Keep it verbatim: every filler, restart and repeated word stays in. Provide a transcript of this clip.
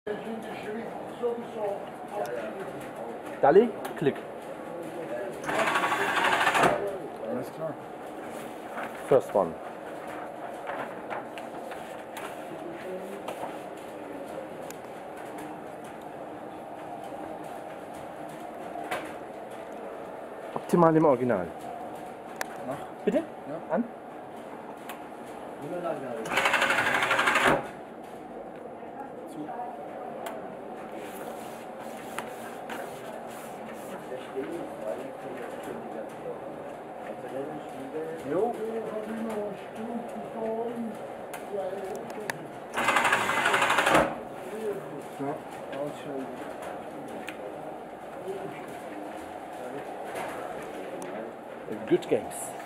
Dalli, Klick. Alles klar. First one. Optimal im Original. Mach. Bitte? Ja. An? Zu. Jo. Ja, ausschalten. Good games.